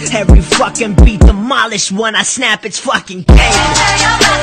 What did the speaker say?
Every fucking beat demolished when I snap, it's fucking Cayman.